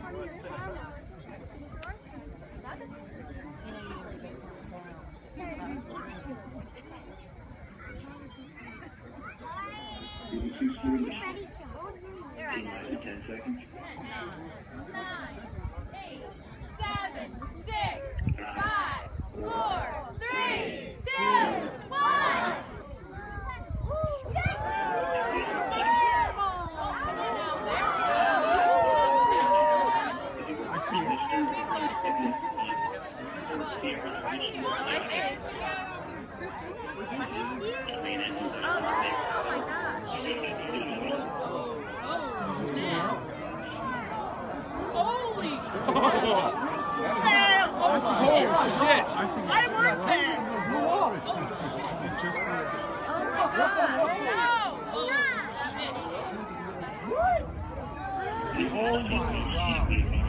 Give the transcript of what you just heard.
Ready to hold your 10 seconds. 9, 8, 7, 6, 5, 4, 3, 2, 1. Oh my gosh. Holy Oh shit! I worked there! It just broke. Oh my god. No! Oh, shit. Oh my god.